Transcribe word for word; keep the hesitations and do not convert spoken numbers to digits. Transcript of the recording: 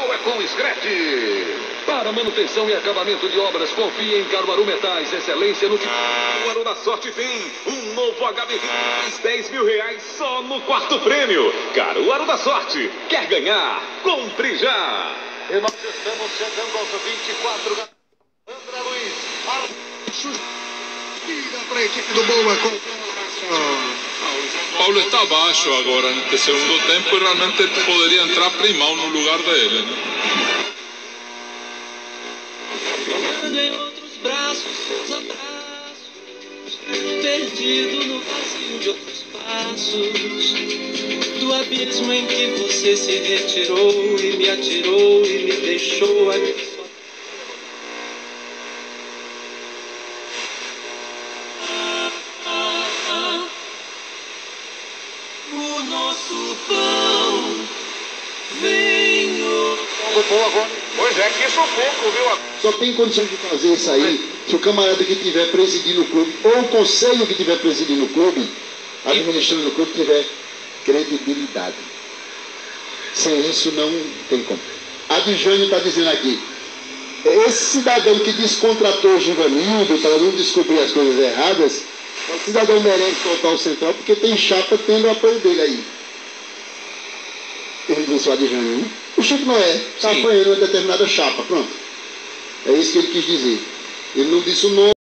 Futebol é com Screte. Para manutenção e acabamento de obras, confie em Caruaru Metais. Excelência no... Caruaru da Sorte tem um novo H B vinte, dez mil reais só no quarto prêmio. Caruaru da Sorte. Quer ganhar? Compre já. E nós estamos chegando aos vinte e quatro. André Luiz. Archus. Tira para a equipe do Boa com... Paulo está abaixo agora neste segundo tempo e realmente poderia entrar Primão no lugar dele, né? Em outros braços, seus abraços, perdido no vazio de outros passos, do abismo em que você se retirou e me atirou e me deixou aqui só. O nosso pão venho. Pois é, que sufoco, viu? Só tem condição de fazer isso aí se o camarada que estiver presidindo o clube, ou o conselho que estiver presidindo o clube, administrando o clube, tiver credibilidade. Sem isso não tem como. A Dijane está dizendo aqui, esse cidadão que descontratou o Givanildo para não descobrir as coisas erradas, o cidadão merece voltar ao central porque tem chapa tendo o apoio dele aí. Ele disse o Adjane, né? O Chico Noé está apoiando uma determinada chapa, pronto. É isso que ele quis dizer. Ele não disse o nome.